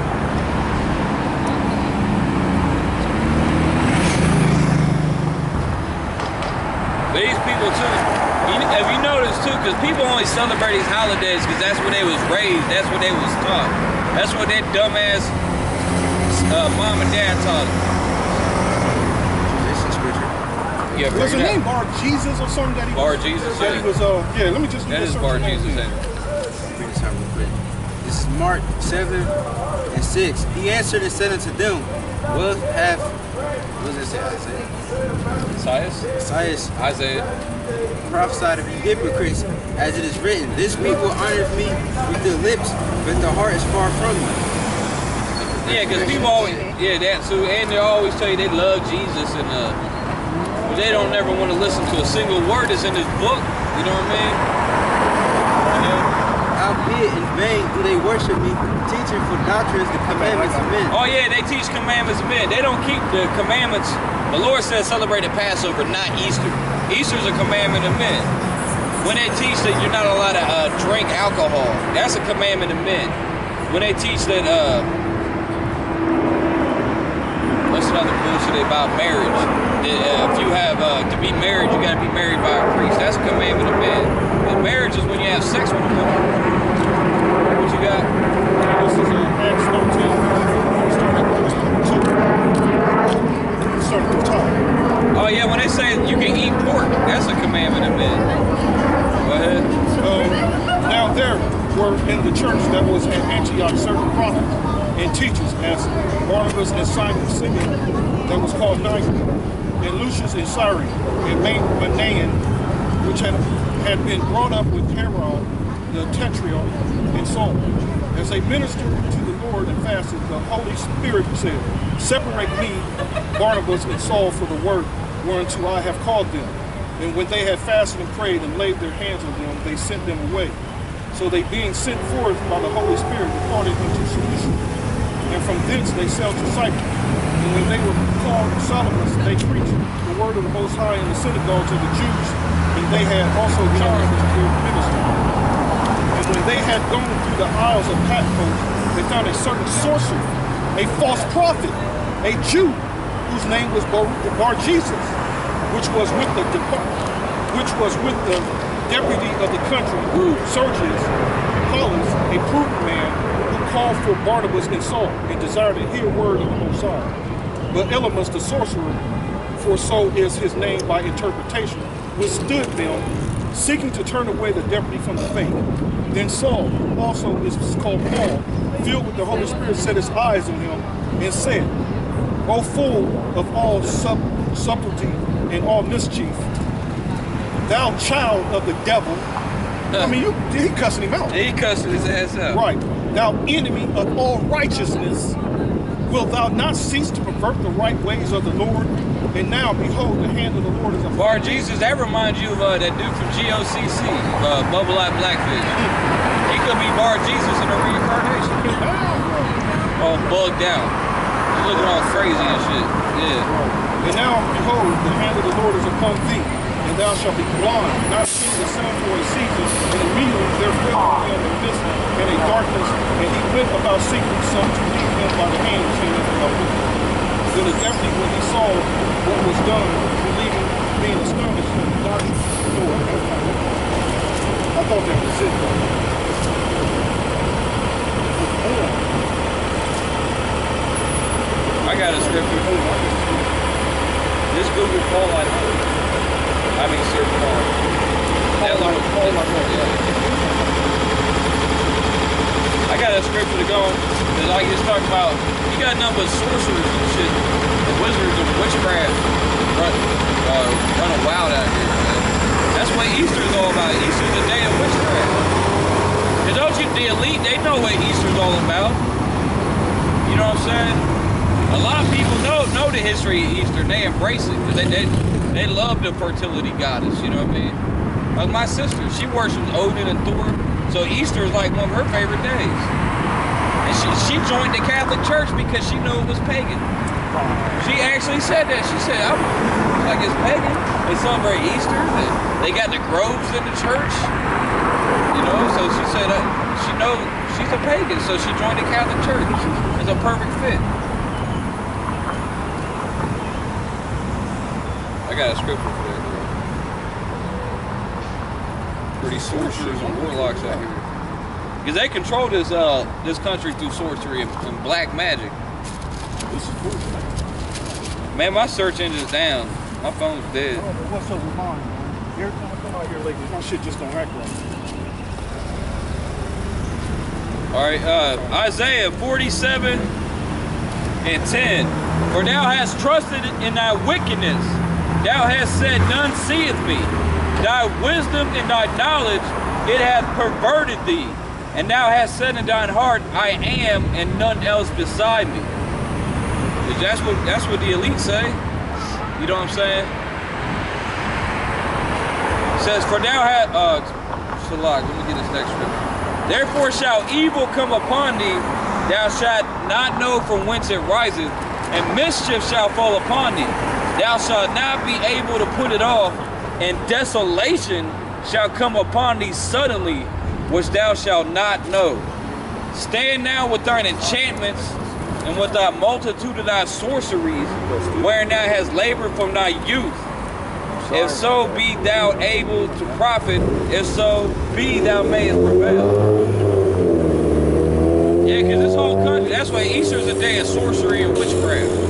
But these people too, you, if you notice too, because people only celebrate these holidays because that's where they was raised, that's what they was taught. That's what that dumbass uh, mom and dad taught them. This is scripture. Yeah, What's his bring it name? up. Bar Jesus or something that he Bar was? Jesus, That he yeah. was. Uh, yeah. Let me just. That just is search Bar his name. Jesus. ain't it? Bring this out real quick. This is Mark seven and six. He answered and said unto them, What have, what does it say, Isaiah? Isaiah? Isaiah Isaiah. prophesied of you hypocrites, as it is written, This people honors me with their lips, but their heart is far from me. Yeah, because people always, yeah, that too, and they always tell you they love Jesus, and uh, but they don't never want to listen to a single word that's in this book. You know what I mean? You know? Howbeit in vain do they worship me, teaching for doctrines the commandments of men. Oh yeah, they teach commandments of men. They don't keep the commandments. The Lord says celebrate the Passover, not Easter. Easter's a commandment of men. When they teach that you're not allowed to uh, drink alcohol, that's a commandment of men. When they teach that, uh, what's another bullshit about marriage? That uh, if you have uh, to be married, you got to be married by a priest. That's a commandment of men. And marriage is when you have sex with a woman. What you got? This is uh, Acts thirteen. Starting at Starting at the top. Oh yeah, when they say you can eat pork, that's a commandment of men. Go ahead. Um, now there, were in the church that was at Antioch certain prophets and teachers, as Barnabas and Simon Simeon, that was called Niger, and Lucius and Cyrene, and Manaen, which had, had been brought up with Herod, the Tetrarch, and Saul. As they ministered to the Lord and fasted, the Holy Spirit said, "Separate me, Barnabas and Saul, for the work whereunto I have called them." And when they had fasted and prayed and laid their hands on them, they sent them away. So they, being sent forth by the Holy Spirit, departed into Seleucia. And from thence they sailed to Cyprus. And when they were called Salamis, they preached the word of the Most High in the synagogues of the Jews, and they had also charged their ministry. And when they had gone through the isles of Patmos, they found a certain sorcerer, a false prophet, a Jew, whose name was Bar-Jesus, which was with the which was with the deputy of the country, Sergius Paulus, a prudent man, who called for Barnabas and Saul, and desired to hear word of the Most High. But Elymas the sorcerer, for so is his name by interpretation, withstood them, seeking to turn away the deputy from the faith. Then Saul, also is called Paul, filled with the Holy Spirit, set his eyes on him, and said, "O full of all sub subtlety and all mischief, thou child of the devil." I mean, you, he cussing him out. He cussing his ass out. Right. "Thou enemy of all righteousness, wilt thou not cease to pervert the right ways of the Lord? And now, behold, the hand of the Lord is upon thee." Bar-Jesus, that reminds you of uh, that dude from G O C C, uh, Bubble Eye Blackfish. He could be Bar-Jesus in a reincarnation. All bugged out. He's looking all crazy and shit. Yeah. "And now, behold, the hand of the Lord is upon thee, and thou shalt be blind, not seeing the sun for a season. And immediately there fell on him a mist and a darkness, and he went about seeking some to lead him by the hand, and lifted up with him. Then the deputy, when he saw what was done, believing, being astonished, and darkened the door." I thought that was it, though. I got a scripture. This Google Paul I know. I mean, Sir Paul. That Paul, little, Paul, yeah. I got a scripture to go because I just talking about, you got nothing but sorcerers and shit, and wizards and witchcraft run, uh, running wild out here, man. That's what Easter's all about. Easter's the day of witchcraft. And don't you, the elite, they know what Easter's all about. You know what I'm saying? A lot of people know know the history of Easter, and they embrace it because they, they they love the fertility goddess. You know what I mean? Like my sister, she worships Odin and Thor, so Easter is like one of her favorite days. And she she joined the Catholic Church because she knew it was pagan. She actually said that. She said, "I'm like it's pagan. They celebrate Easter. They, they got the groves in the church. You know." So she said uh, she knows she's a pagan, so she joined the Catholic Church. It's a perfect fit. I got a scripture for that, girl. Pretty sorcerers and warlocks out here. Because they control this uh this country through sorcery and, and black magic. This is cool. Man, my search engine's down. My phone's dead. I don't know what's up with mine, man. Every time I come out here lately, my shit just don't act right. Alright, uh Isaiah forty-seven and ten. "For thou hast trusted in thy wickedness. Thou hast said, none seeth me. Thy wisdom and thy knowledge, it hath perverted thee. And thou hast said in thine heart, I am, and none else beside me." That's what that's what the elite say. You know what I'm saying? It says, "For thou hast uh Shalak, let me get this next scripture. Therefore shall evil come upon thee, thou shalt not know from whence it riseth, and mischief shall fall upon thee. Thou shalt not be able to put it off, and desolation shall come upon thee suddenly, which thou shalt not know. Stand now with thine enchantments, and with thy multitude of thy sorceries, wherein thou hast labored from thy youth. If so be thou able to profit, if so be thou mayest prevail." Yeah, because this whole country, that's why Easter is a day of sorcery and witchcraft.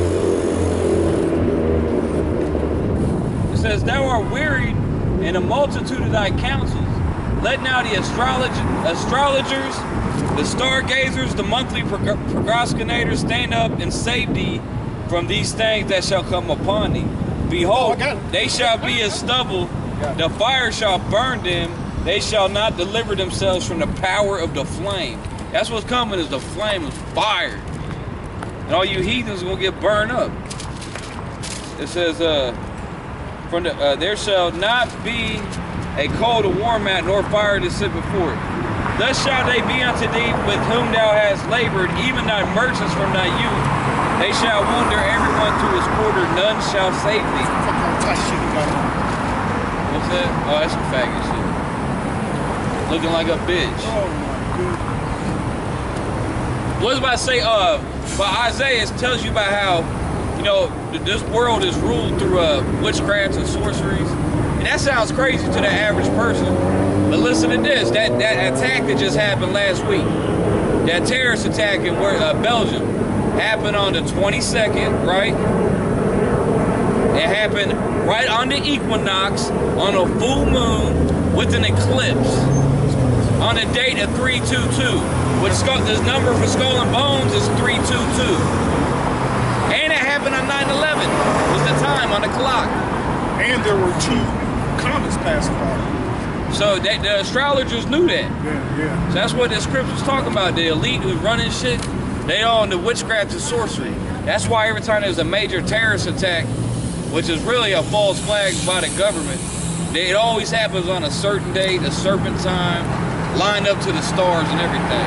It says, "Thou art wearied in a multitude of thy counsels. let now the astrolog astrologers, the stargazers, the monthly prog prognosticators stand up and save thee from these things that shall come upon thee. Behold, Oh, I got it. they shall be as stubble, the fire shall burn them, they shall not deliver themselves from the power of the flame. That's what's coming, is the flame of fire. And all you heathens are gonna get burned up. It says, uh, from the, uh, there shall not be a coal to warm at, nor fire to sit before it. Thus shall they be unto thee with whom thou hast labored, even thy merchants from thy youth. They shall wander everyone to his quarter, none shall save thee. Tight shit you got on. What's that? Oh, that's some faggot shit. Looking like a bitch. Oh my goodness. What was I about to say? Uh, but Isaiah tells you about how, you know, this world is ruled through uh, witchcrafts and sorceries. And that sounds crazy to the average person. But listen to this, that, that attack that just happened last week, that terrorist attack in uh, Belgium, happened on the twenty-second, right? It happened right on the equinox, on a full moon, with an eclipse, on a date of three two two. Which this number for Skull and Bones is three two two. And it happened on nine eleven, was the time on the clock. And there were two comets passing by. So they, the astrologers knew that. Yeah, yeah. So that's what the scripture's talking about. The elite who's running shit, they all in the witchcraft and sorcery. That's why every time there's a major terrorist attack, which is really a false flag by the government, it always happens on a certain date, a certain time, lined up to the stars and everything.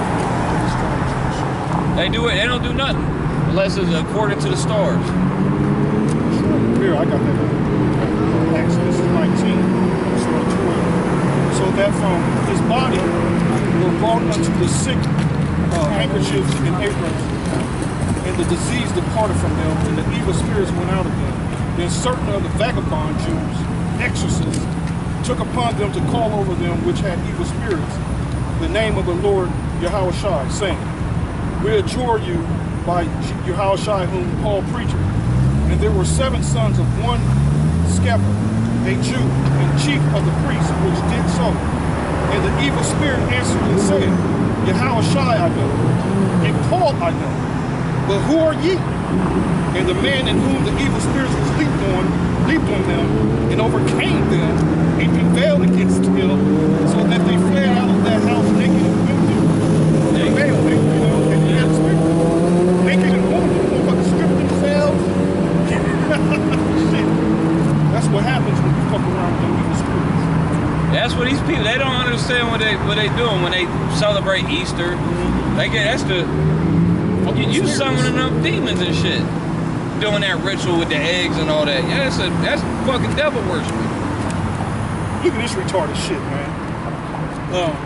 They do it, they don't do nothing unless it's according to the stars. Here, I got that. Exodus nineteen, sort of twelve. So that from his body were brought unto the sick uh, handkerchiefs and aprons, and the disease departed from them, and the evil spirits went out of them. Then certain of the vagabond Jews, exorcists, took upon them to call over them which had evil spirits the name of the Lord Yahushua, saying, we adjure you by Yahushua whom Paul preached. And there were seven sons of one Sceva, a Jew, and chief of the priests, which did so. And the evil spirit answered and said, Yahushua I know, and Paul I know, but who are ye? And the man in whom the evil spirits was leaped on, leaped on them, and overcame them, and prevailed against them, so that they fled out of that house naked and wounded. They failed, they, you know, and they had spirit. Naked and wounded, motherfuckers stripped themselves. Shit. That's what happens when you fuck around with them evil spirits. That's what these people, they don't understand what they what they doing when they celebrate Easter. They get, that's the, you, you summoning up demons and shit. Doing that ritual with the eggs and all that. Yeah, that's, a, that's fucking devil worship. Look at this retarded shit, man. Um,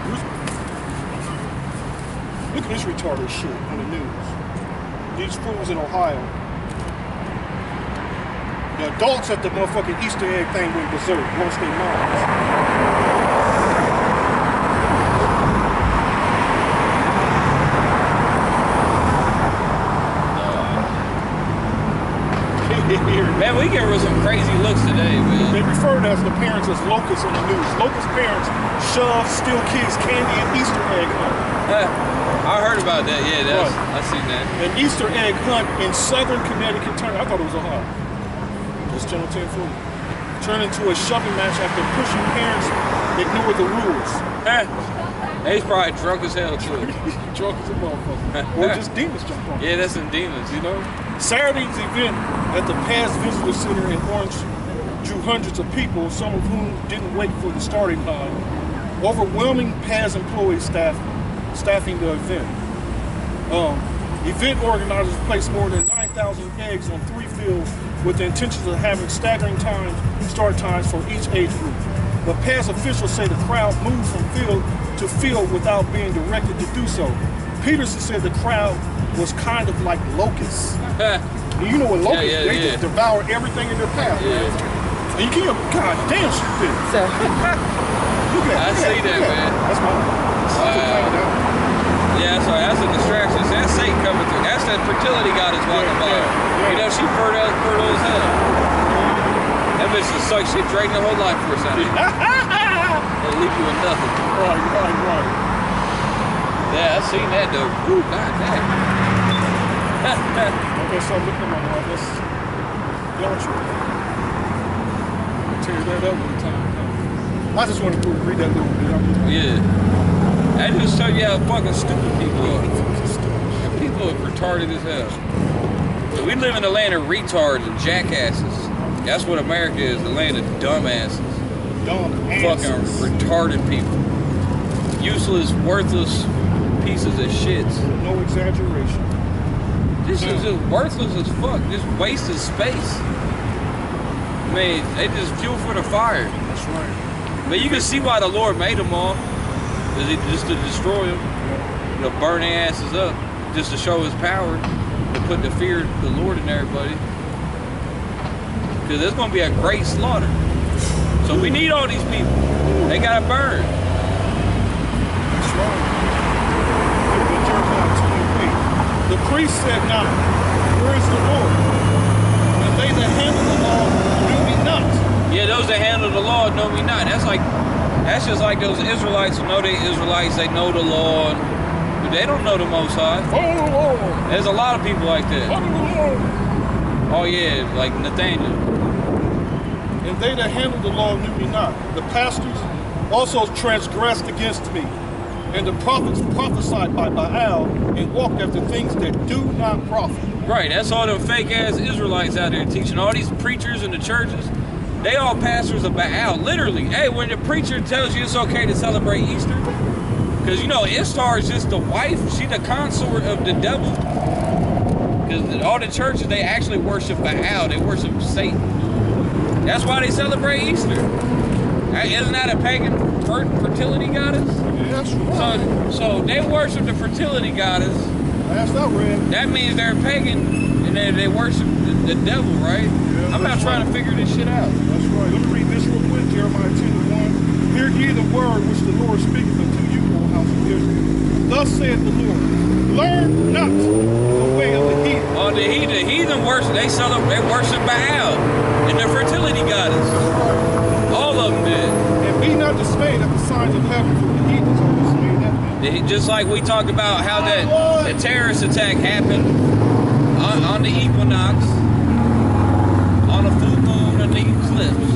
look at this retarded shit on the news. These fools in Ohio. The adults at the motherfucking Easter egg thing went berserk, lost their minds. Man, we get some crazy looks today, man. They refer to as the parents as locusts on the news. Locust parents shove steal kids candy and Easter egg hunt. I heard about that. Yeah, that's, Right. I seen that. An Easter egg hunt in southern Connecticut turned, I thought it was Ohio. It's Channel ten forty. Turned into a shoving match after pushing parents ignore the rules. He's probably drunk as hell too. Drunk as a motherfucker. Or just demons jump on. Yeah, that's some demons, you know? Saturday's event at the Paz Visitor Center in Orange drew hundreds of people, some of whom didn't wait for the starting line. Overwhelming Paz employee staff staffing the event. Um, event organizers placed more than nine thousand eggs on three fields with the intentions of having staggering times, start times for each age group. But Paz officials say the crowd moved from field to field without being directed to do so. Peterson said the crowd was kind of like locusts. You know what locusts, yeah, yeah, they yeah. just devour everything in their path. Yeah. And you can't, god damn shit did. So, Look at that. I look see at that, look at man. That's my Wow. Yeah, so that's a distraction. That's Satan coming through. That's that fertility goddess walking Yeah, by. yeah, yeah. You know, she fertile, fertile as hell. Them bitches suck shit, drain the whole life force out of you. They'll leave you with nothing. Right, right, right. Yeah, I seen that though. Ooh, god damn. Okay, so look at my mom. That's Yatra. Tear that up one time. I just want to read that little bit. Yeah. That just show you how fucking stupid people are. And people are retarded as hell. So we live in a land of retards and jackasses. That's what America is, the land of dumbasses. Dumb Fucking asses. retarded people. Useless, worthless pieces of shit. No exaggeration. This is just worthless as fuck. Just wasted space. I mean, they just fuel for the fire. That's right. But you can see why the Lord made them all. Is it just to destroy them? You know, burn their asses up. Just to show his power. To put the fear of the Lord in everybody. Because there's going to be a great slaughter. So we need all these people. They got to burn. That's right. Look at Jeremiah twenty-eight. The priest said not, where is the Lord? And they that handle the law knew me not. Yeah, those that handle the law know me not. That's like, that's just like those Israelites who know they Israelites. They know the law, but they don't know the Most High. Follow the Lord. There's a lot of people like that. Follow the Lord. Oh yeah, like Nathaniel. And they that handle the law knew me not. The pastors also transgressed against me. And the prophets prophesied by Baal and walked after things that do not profit. Right, that's all them fake ass Israelites out there teaching. All these preachers in the churches, they all pastors of Baal. Literally, hey, when the preacher tells you it's okay to celebrate Easter, because you know Ishtar is just the wife, she the consort of the devil. Because all the churches, they actually worship Baal, they worship Satan. That's why they celebrate Easter. Isn't that a pagan fertility goddess? That's right. So, so they worship the fertility goddess. That's not red. That means they're pagan and they, they worship the, the devil, right? Yeah, I'm not trying to figure this shit out. That's right. Let me read this real quick. Jeremiah ten and one. Hear ye the word which the Lord speaketh unto you, O house of Israel. Thus saith the Lord, learn not the way of the heathen. Oh, the heathen, the heathen worship, they celebrate, they worship Baal and the fertility goddess. All of them did. And be not dismayed at the signs of heaven, for the heathens are dismayed at them. They, just like we talked about how that the terrorist attack happened on, on the equinox, on a full moon, and the eclipse.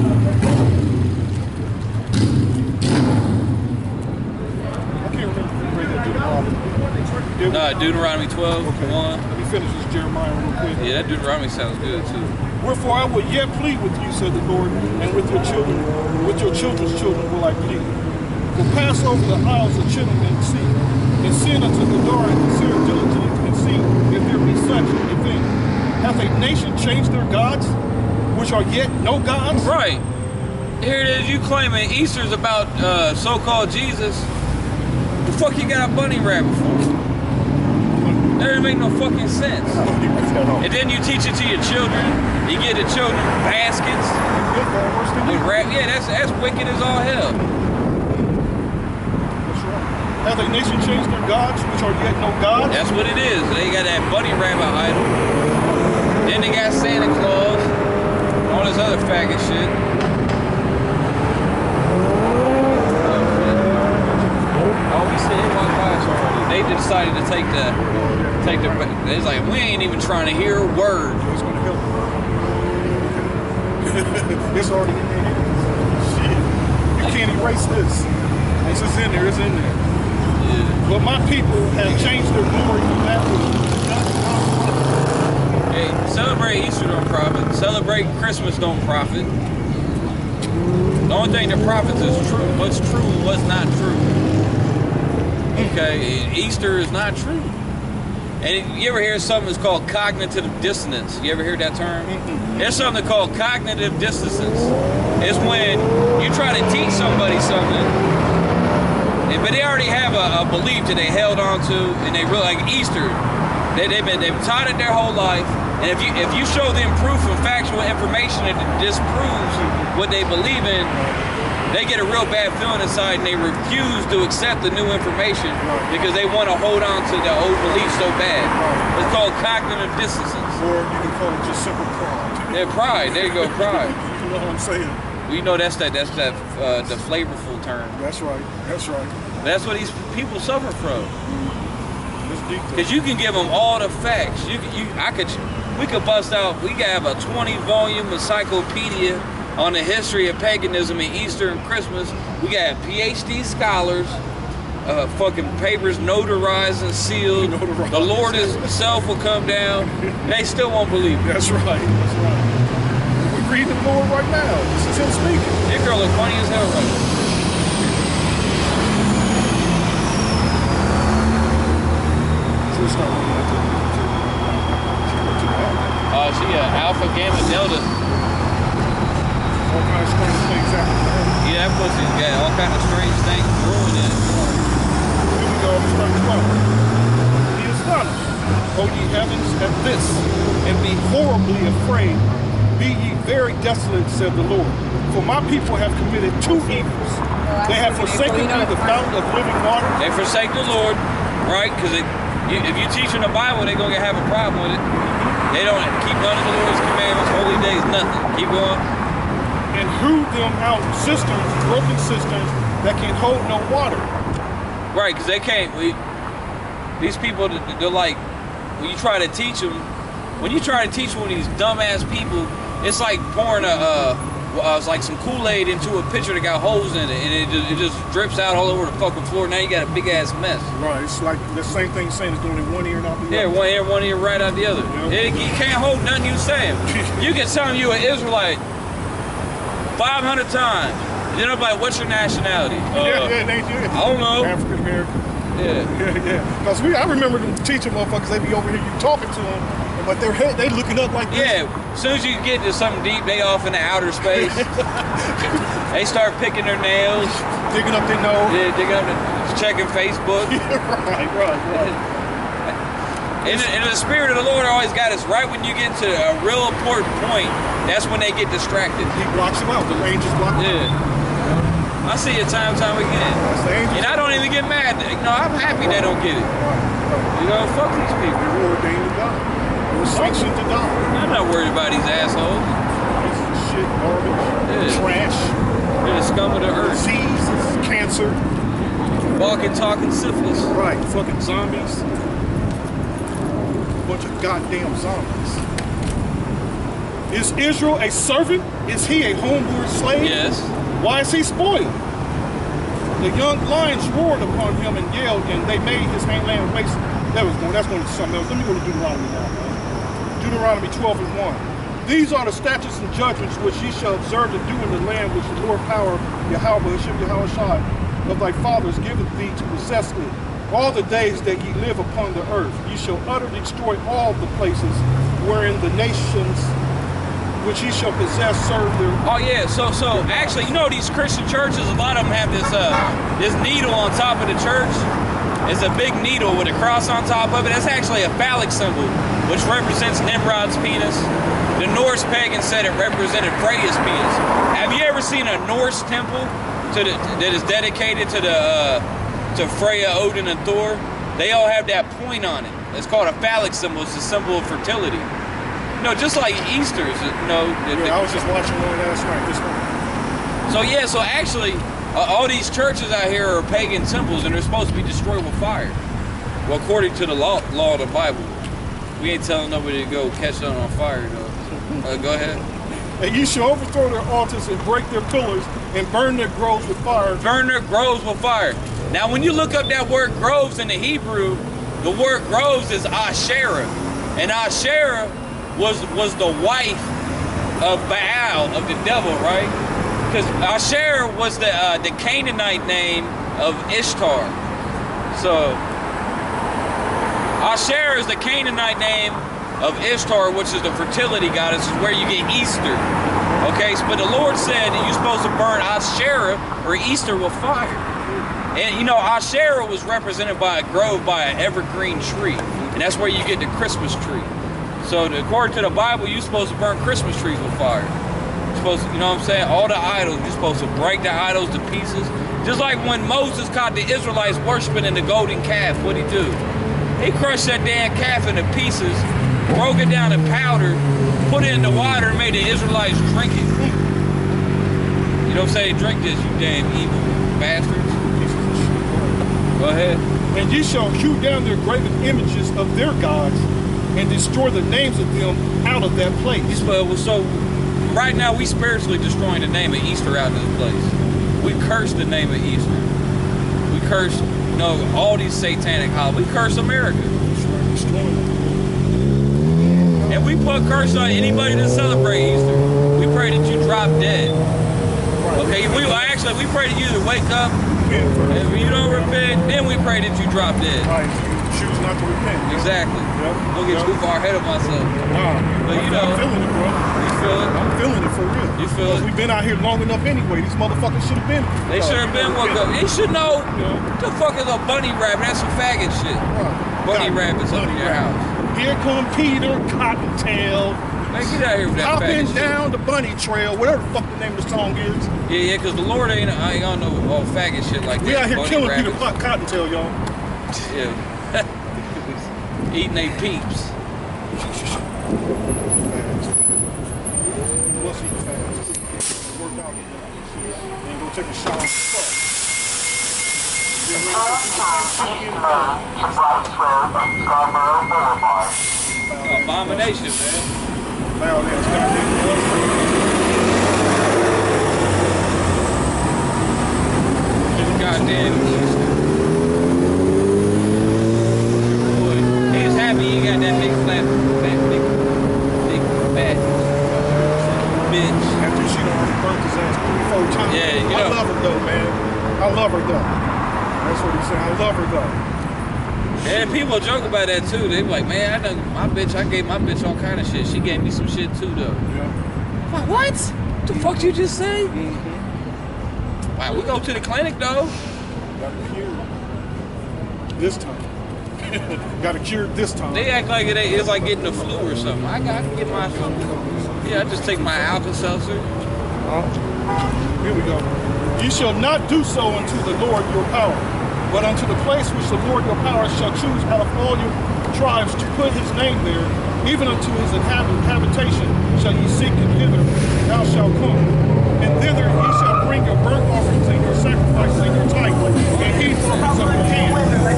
I can't remember if we read that Deuteronomy. Did we? No, Deuteronomy twelve, Okay. one. Let me finish this Jeremiah real quick. Yeah, that Deuteronomy sounds good too. Wherefore I will yet plead with you, said the Lord, and with your children, with your children's children will I plead. For pass over the isles of Chittim and see, and send unto the door and consider diligently and see if there be such a thing. Hath a nation changed their gods, which are yet no gods? Right. Here it is, you claiming Easter's about uh, so-called Jesus. The fuck you got a bunny rabbit for? That doesn't make no fucking sense. And then you teach it to your children. You get the children baskets with rap. Yeah, that's that's wicked as all hell. That's right. Hath a nation changed their gods, which are yet no gods? That's what it is. They got that bunny rabbit idol. Then they got Santa Claus. All this other faggot shit. Oh, we said one class already. They decided to take the take the. It's like we ain't even trying to hear a word. It's going to help. It's already in there. Shit. You can't erase this. This is in there. It's in there. Yeah. But my people have changed their glory from that which Hey, celebrate Easter don't profit. Celebrate Christmas don't profit. The only thing that profits is true. What's true and what's not true. Okay, Easter is not true. And you ever hear something that's called cognitive dissonance? You ever hear that term? Mm-hmm. There's something called cognitive dissonance. It's when you try to teach somebody something, but they already have a, a belief that they held on to, and they really like Easter. They, they've been they've taught it their whole life, and if you if you show them proof and factual information that disproves what they believe in, they get a real bad feeling inside, and they refuse to accept the new information because they want to hold on to the old belief so bad. It's called cognitive dissonance. or you can call it just simple pride. Yeah, pride. There you go, pride. You know what I'm saying? We know that's that that's that uh, the flavorful term. That's right. That's right. That's what these people suffer from. It's deep. though. Cause you can give them all the facts. You, you, I could, we could bust out. We could have a twenty volume encyclopedia on the history of paganism and Easter and Christmas. We got PhD scholars, uh, fucking papers notarized and sealed. Notarized. The Lord Himself will come down. They still won't believe it. That's right. That's right. We're reading the Lord right now. This is Him speaking. That girl look funny as hell right now. She's not looking like that. She look too bad. Uh, she a Alpha Gamma Delta. All kind of strange things happen to her. Yeah, that pussy's got all kind of strange things brewing in it. Here we go, verse twelve. He is done. O ye heavens, at this, and be horribly afraid. Be ye very desolate, said the Lord. For my people have committed two evils. They have forsaken me, the fountain of living water. They forsake the Lord, right? Because you, if you teach in the Bible, they're going to have a problem with it. They don't keep none of the Lord's commandments, holy days, nothing. Keep going. And hewed them out cisterns, broken cisterns, that can hold no water. Right, because they can't. We, these people, they're like, when you try to teach them, when you try to teach one of these dumbass people, it's like pouring a, uh, uh, it's like some Kool-Aid into a pitcher that got holes in it, and it just, it just drips out all over the fucking floor. Now you got a big ass mess. Right, it's like the same thing saying it's doing in one ear and out the other. Yeah, one ear, one ear, right out the other. Yeah. It, you can't hold nothing you saying. You can tell you an Israelite five hundred times. Then I'm like, what's your nationality? Uh, yeah, yeah, they do. I don't know. African American. Yeah. Yeah, yeah. Because we, I remember them teaching motherfuckers, they be over here, you talking to them, but their head, they looking up like this. Yeah, as soon as you get to something deep, they off into outer space. They start picking their nails. Digging up their nose. Yeah, digging up, the, checking Facebook. right, right, right. And, and the Spirit of the Lord always got us right when you get to a real important point. That's when they get distracted. He blocks them out. The angels block them out. Yeah. I see it time and time again. That's the angels. And I don't even get mad. You know, I'm happy they don't get it. You know, fuck these people. They were ordained to die. They were sanctioned to die. I'm not worried about these assholes. Shit, garbage, Yeah. trash, They're the scum of the earth. diseases, cancer. Walking, talking syphilis. Right, fucking zombies. Bunch of goddamn zombies. Is Israel a servant? Is he a homeborn slave? Yes. Why is he spoiled? The young lions roared upon him and yelled, and they made his land waste. That was going. That's going to something else. Let me go to Deuteronomy now. Man. Deuteronomy twelve and one. These are the statutes and judgments which ye shall observe to do in the land which the Lord power Yahweh Hashem Yahweh Shai of thy fathers giveth thee to possess it. All the days that ye live upon the earth, ye shall utterly destroy all the places wherein the nations which ye shall possess serve their. Oh yeah, so so actually, you know these Christian churches, a lot of them have this uh this needle on top of the church. It's a big needle with a cross on top of it. That's actually a phallic symbol, which represents Nimrod's penis. The Norse pagans said it represented Freya's penis. Have you ever seen a Norse temple to the, that is dedicated to the uh, to Freya, Odin, and Thor? They all have that point on it. It's called a phallic symbol. It's a symbol of fertility. No, just like Easter, you know. The, Yeah, I was just watching one last night. This one. So yeah, so actually, uh, all these churches out here are pagan temples, and they're supposed to be destroyed with fire. Well, according to the law, law of the Bible, we ain't telling nobody to go catch them on fire, though. Uh, go ahead. And ye shall overthrow their altars and break their pillars and burn their groves with fire. Burn their groves with fire. Now, when you look up that word groves in the Hebrew, the word groves is Asherah, and Asherah was was the wife of Baal, of the devil, right? Because Asherah was the uh, the Canaanite name of Ishtar. So Asherah is the Canaanite name of Ishtar, which is the fertility goddess, is where you get Easter. Okay, so, but the Lord said that you're supposed to burn Asherah or Easter with fire. And you know, Asherah was represented by a grove, by an evergreen tree, and that's where you get the Christmas tree. So the, according to the Bible, you're supposed to burn Christmas trees with fire. You're supposed to, you know what I'm saying? All the idols, you're supposed to break the idols to pieces. Just like when Moses caught the Israelites worshiping in the golden calf, what'd he do? He crushed that damn calf into pieces, broke it down to powder, put it in the water, and made the Israelites drink it. Don't say drink this, you damn evil bastards. Go ahead. And ye shall hew down their graven images of their gods and destroy the names of them out of that place. So right now we spiritually destroying the name of Easter out of this place. We curse the name of Easter. We curse, you know, all these satanic holidays. We curse America. And we put curse on anybody that celebrate Easter. We pray that you drop dead. Okay, we actually we pray that you to wake up. And if you don't repent, then we pray that you drop dead. Right, you choose not to repent. Exactly. Yep. Don't get Yep. too far ahead of myself. Nah, But you know, I'm feeling it, bro. You feel it? I'm feeling it for real. You feel it? We've been out here long enough anyway. These motherfuckers should have been. They should have been woke up. They should know. Yeah. What the fuck is a bunny rabbit? That's some faggot shit. Right. Bunny Got it. rabbits up in Bunny your rabbit. house. Here come Peter Cottontail. Man, get out here with that Hopping faggot down the bunny trail, whatever the fuck the name of the song is. shit. Yeah, yeah, because the Lord ain't, I ain't on no all faggot shit like that. We out here Bunny killing rabbits. Peter Pot- Cottontail, y'all. Yeah. Eating they peeps. Must eat fast. Work out. And go take a shower. Fuck. Abomination, man. Loud ass goddamn bus. Goddamn Easter. Boy, he's happy he got that big flat, fat, big, big fat bitch. After she done already burnt his ass three, four times. Yeah, you I know. love her though, man. I love her though. That's what he's saying. I love her though. And people joke about that too. They be like, man, I done, my bitch, I gave my bitch all kind of shit. She gave me some shit too, though. Yeah. I'm like, what? What the fuck you just say? Mm-hmm. Wow, we go to the clinic, though. Got it cured. This time. Got it cured this time. They act like it ain't, it's like getting the flu or something. I got to get my, yeah, I just take my Alka-Seltzer. Here we go. You shall not do so unto the Lord your power, but unto the place which the Lord your power shall choose out of all your tribes to put his name there, even unto his inhabit habitation shall ye seek and hither thou shalt come. And thither ye shall bring your burnt offerings and your sacrifices and your tithe, and heat offerings of your hand.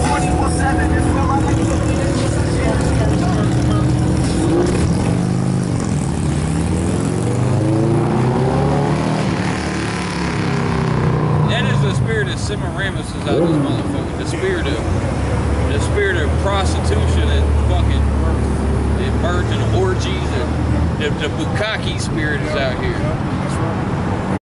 That is the spirit of Semiramis is out of this motherfucker. The spirit of, the spirit of prostitution and fucking the virgin orgies and the, the bukkake spirit is out here.